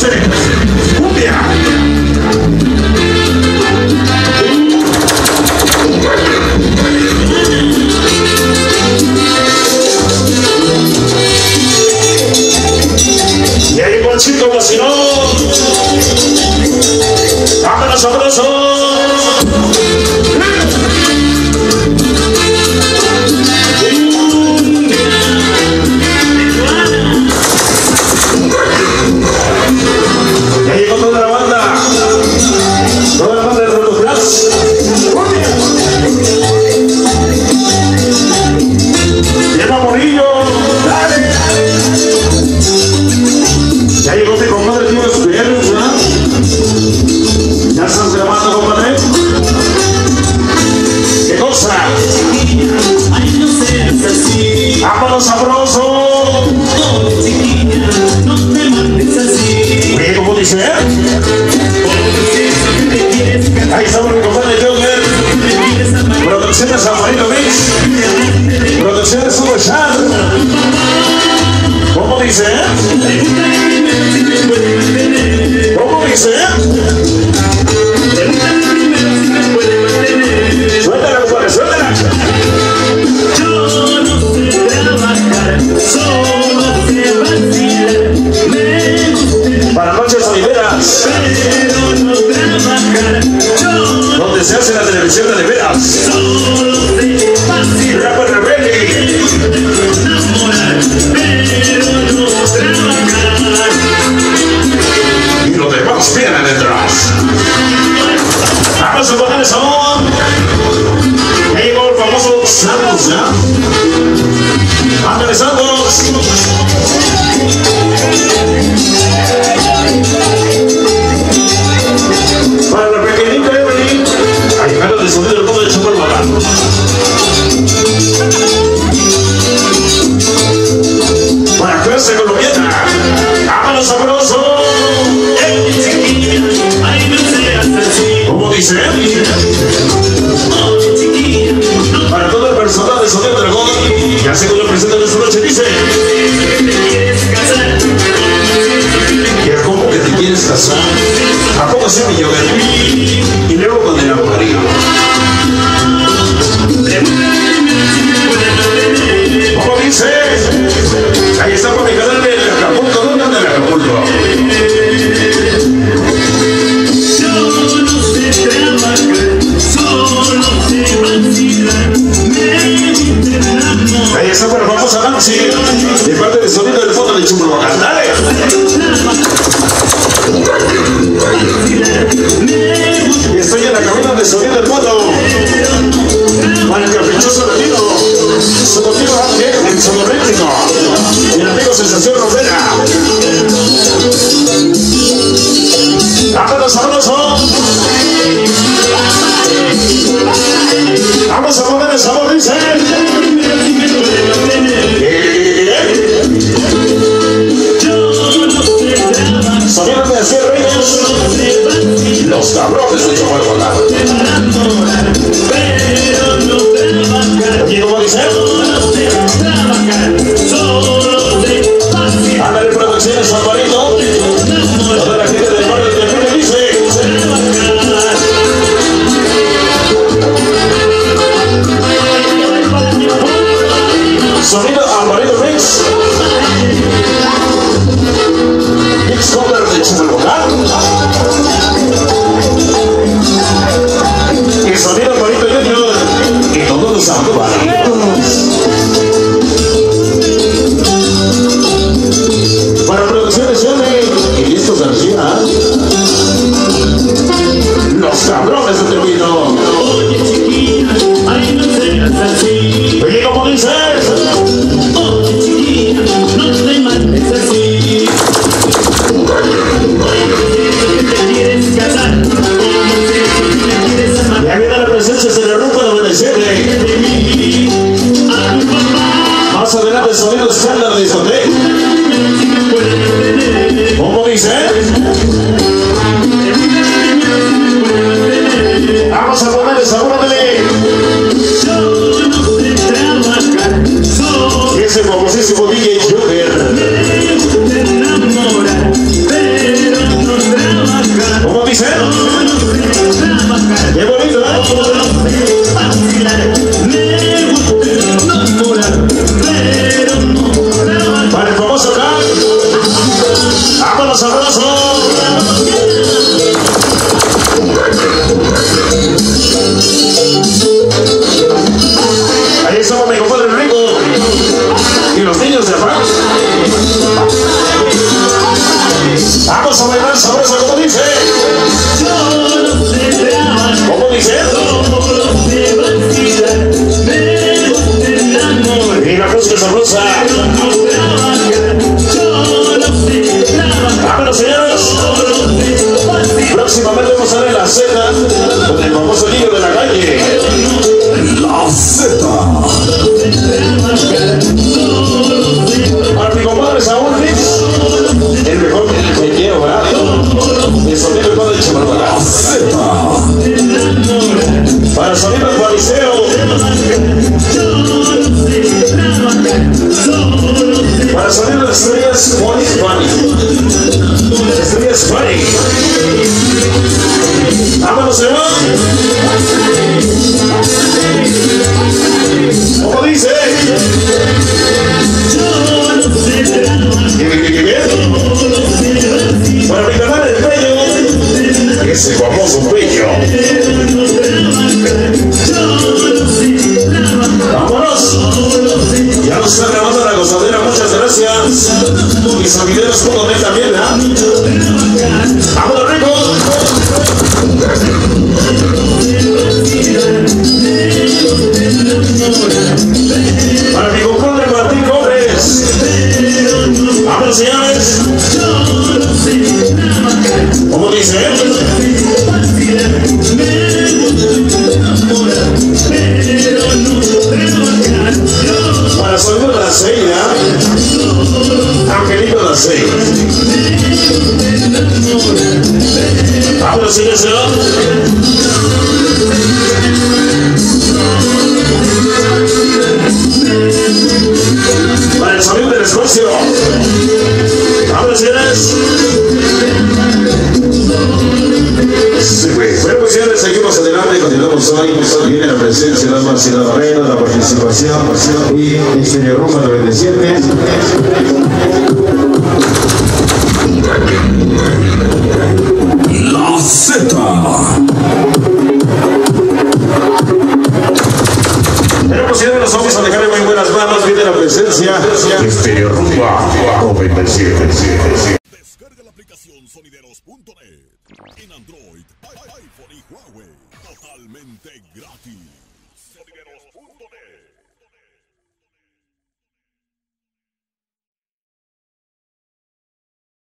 dice? ¡Cumbia! Y ahí Juancito vaciló. ¡Vámonos sabroso! Ya llegó toda la banda de Rolos Blast. Lleva Morillo, dale. Ya llegó mi compadre tío de sus piernas, ¿verdad? Ya están grabando, compadre. ¿Qué cosa? Ay, no seas así. ¡Vámonos sabroso! Chiquilla, no te mandes así. Oye, ¿cómo dice? Ahí estamos mi compadre Joker. Producciones Amarito Mix. Producciones Hugo Chan. ¿Cómo dice? ¿Cómo dice? Suéltala, compadre, suéltala. Yo no sé trabajar, solo sé vacilar. Me gusta Para noches oliveras, pero no trabajar. Yo donde se hace la televisión de veras. solo sé vacilar. Rapper Rebelde. Enamorar, pero no trabajar. Y los demás vienen detrás. Vamos a poner el sabor. Ya llegó el famoso Santos, ¿ya? Ándale, Santos. Para la pequeñita Evelyn, a llegar de sonido del mundo de Chupar Bacán. Para clase colombiana, vámonos sabroso. Chiquilla, ay, no seas así. ¿Cómo dice? Oh, chiquilla, no Para todo el personal de Sonido Dragón, ya se lo presenta en esta noche, dice. te quieres casar. ¿Y cómo que te quieres casar? ¿A poco sí, mi Joker? Y luego con el amarillo. ¿Cómo dice? Ahí está por mi canal de Acapulco. ¿Dónde anda el Acapulco? Yo no sé trabajar, solo sé vacilar. Me gusta el amor. Ahí está por la famosa Nancy, de parte de Sonido del Fondo de Chupar. ¡Dale! Y estoy en la cabina de Sonido del Fondo. Para el caprichoso latino, su contigo Ángel, el sonorético, y el amigo Sensación Romera. ¡Vámonos, sabroso! Vamos a mover el sabor, dice. Sonido de Así Reyes, los cabrones de Chupar Bacán. ¿Y cómo dice? Ándale, Producciones Alvarito. Toda la gente del barrio de Tepito dice. Sonido Alvarito Mix. Mix cover de Chupar Bacán. Y Sonido Alvarito Junior. Y todos los Alvaritos. Para Producciones Yone y listos García. Los cabrones de Tepito. Oye, chiquilla, ay, no seas así. Oye, ¿cómo dices? Oye, chiquilla, no te mandes así. Te quieres casar, como sé que te quieres amar. Ya viene la presencia de la rumba de Amanecer. De mí, a tu papá, Más adelante, Sonido Estándar de Discoteca. si me puedes tener. ¿Cómo dice? Vamos a poner el sabor de Yo no sé trabajar, solo ese famosísimo DJ Joker. me gusta enamorar, pero Dance Party. Vámonos, se va. ¿Cómo dice? Para mi canal el bello, ese famoso bello. Vámonos. Ya nos está grabando la gozadera, muchas gracias. Y sabideros.net también, vámonos, rico. Para mi compadre Martín Gómez. Vámonos, señores. ¿Cómo dice? Para Sonido de la Ceia, Angelito de la Ceia. Vámonos, señores. Para el sonido del espacio. Vámonos, señores. Sí, güey. Bueno, pues señores, seguimos adelante, continuamos hoy. Viene la presencia de Marcela Barrera, la participación y Exterior Rumba 97. La Z. Bueno, pues señores, nos vamos a dejar en muy buenas manos. Viene la presencia de Exterior Rumba 97. Descarga la aplicación sonideros.net en Android, iPhone y Huawei. Totalmente gratis.